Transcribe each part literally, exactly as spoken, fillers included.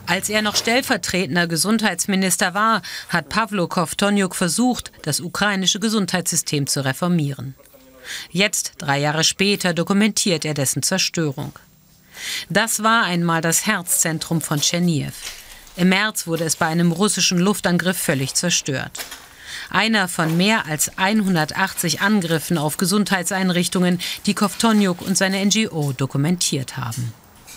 Als er noch stellvertretender Gesundheitsminister war, hat Pawlo Kovtoniuk versucht, das ukrainische Gesundheitssystem zu reformieren. Jetzt, drei Jahre später, dokumentiert er dessen Zerstörung. Das war einmal das Herzzentrum von Tschernihiw. Im März wurde es bei einem russischen Luftangriff völlig zerstört. Einer von mehr als hundertachtzig Angriffen auf Gesundheitseinrichtungen, die Kovtoniuk und seine N G O dokumentiert haben.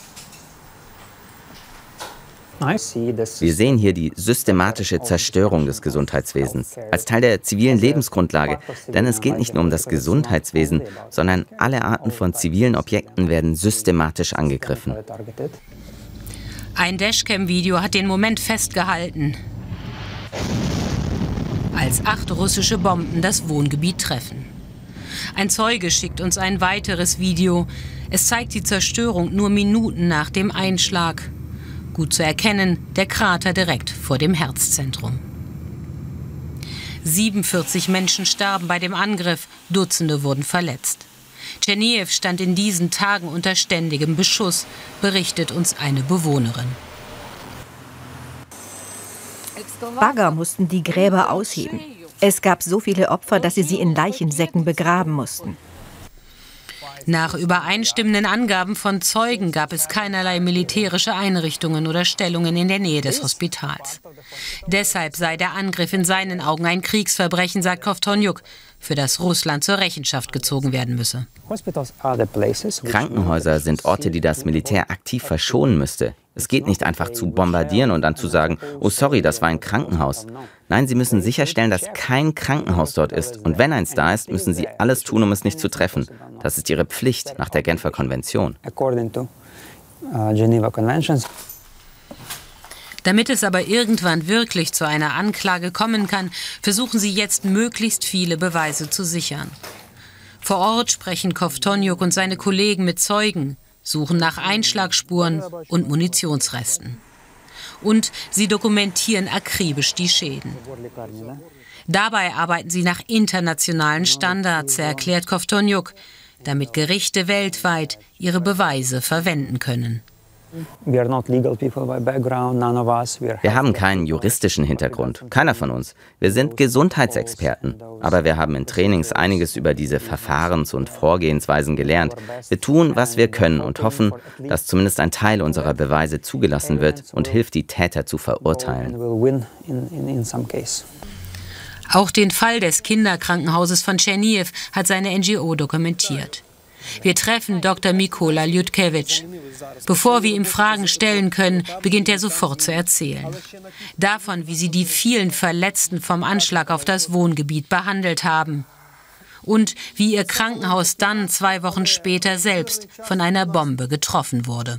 Wir sehen hier die systematische Zerstörung des Gesundheitswesens als Teil der zivilen Lebensgrundlage. Denn es geht nicht nur um das Gesundheitswesen, sondern alle Arten von zivilen Objekten werden systematisch angegriffen. Ein Dashcam-Video hat den Moment festgehalten, als acht russische Bomben das Wohngebiet treffen. Ein Zeuge schickt uns ein weiteres Video. Es zeigt die Zerstörung nur Minuten nach dem Einschlag. Gut zu erkennen, der Krater direkt vor dem Herzzentrum. siebenundvierzig Menschen starben bei dem Angriff, Dutzende wurden verletzt. Tschernihiw stand in diesen Tagen unter ständigem Beschuss, berichtet uns eine Bewohnerin. Bagger mussten die Gräber ausheben. Es gab so viele Opfer, dass sie sie in Leichensäcken begraben mussten. Nach übereinstimmenden Angaben von Zeugen gab es keinerlei militärische Einrichtungen oder Stellungen in der Nähe des Hospitals. Deshalb sei der Angriff in seinen Augen ein Kriegsverbrechen, sagt Kovtoniuk, für das Russland zur Rechenschaft gezogen werden müsse. Krankenhäuser sind Orte, die das Militär aktiv verschonen müsste. Es geht nicht einfach zu bombardieren und dann zu sagen, oh sorry, das war ein Krankenhaus. Nein, sie müssen sicherstellen, dass kein Krankenhaus dort ist. Und wenn eins da ist, müssen sie alles tun, um es nicht zu treffen. Das ist ihre Pflicht nach der Genfer Konvention. Damit es aber irgendwann wirklich zu einer Anklage kommen kann, versuchen sie jetzt möglichst viele Beweise zu sichern. Vor Ort sprechen Kovtoniuk und seine Kollegen mit Zeugen, suchen nach Einschlagspuren und Munitionsresten. Und sie dokumentieren akribisch die Schäden. Dabei arbeiten sie nach internationalen Standards, erklärt Kovtoniuk, damit Gerichte weltweit ihre Beweise verwenden können. Wir haben keinen juristischen Hintergrund, keiner von uns. Wir sind Gesundheitsexperten. Aber wir haben in Trainings einiges über diese Verfahrens- und Vorgehensweisen gelernt. Wir tun, was wir können und hoffen, dass zumindest ein Teil unserer Beweise zugelassen wird und hilft, die Täter zu verurteilen. Auch den Fall des Kinderkrankenhauses von Tschernihiw hat seine N G O dokumentiert. Wir treffen Doktor Mykola Lyudkevich. Bevor wir ihm Fragen stellen können, beginnt er sofort zu erzählen. Davon, wie sie die vielen Verletzten vom Anschlag auf das Wohngebiet behandelt haben. Und wie ihr Krankenhaus dann zwei Wochen später selbst von einer Bombe getroffen wurde.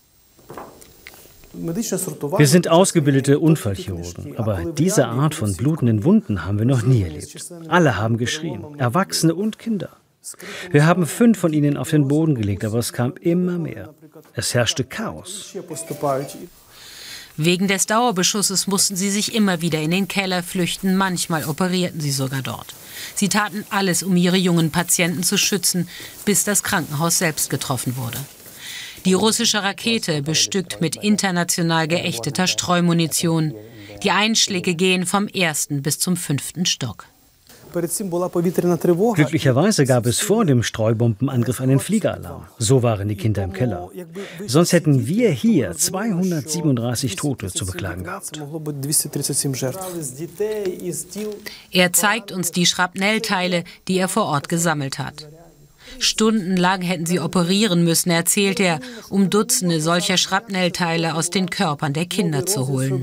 Wir sind ausgebildete Unfallchirurgen, aber diese Art von blutenden Wunden haben wir noch nie erlebt. Alle haben geschrien, Erwachsene und Kinder. Wir haben fünf von ihnen auf den Boden gelegt, aber es kam immer mehr. Es herrschte Chaos. Wegen des Dauerbeschusses mussten sie sich immer wieder in den Keller flüchten, manchmal operierten sie sogar dort. Sie taten alles, um ihre jungen Patienten zu schützen, bis das Krankenhaus selbst getroffen wurde. Die russische Rakete, bestückt mit international geächteter Streumunition. Die Einschläge gehen vom ersten bis zum fünften Stock. Glücklicherweise gab es vor dem Streubombenangriff einen Fliegeralarm. So waren die Kinder im Keller. Sonst hätten wir hier zweihundertsiebenunddreißig Tote zu beklagen gehabt. Er zeigt uns die Schrapnellteile, die er vor Ort gesammelt hat. Stundenlang hätten sie operieren müssen, erzählt er, um Dutzende solcher Schrapnellteile aus den Körpern der Kinder zu holen.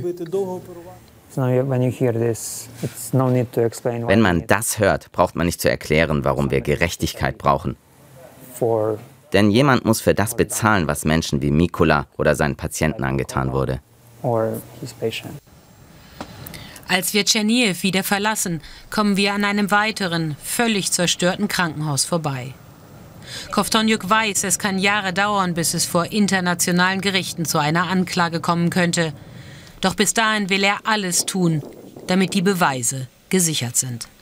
Wenn man das hört, braucht man nicht zu erklären, warum wir Gerechtigkeit brauchen. Denn jemand muss für das bezahlen, was Menschen wie Mykola oder seinen Patienten angetan wurde. Als wir Tschernihiw wieder verlassen, kommen wir an einem weiteren, völlig zerstörten Krankenhaus vorbei. Kovtoniuk weiß, es kann Jahre dauern, bis es vor internationalen Gerichten zu einer Anklage kommen könnte. Doch bis dahin will er alles tun, damit die Beweise gesichert sind.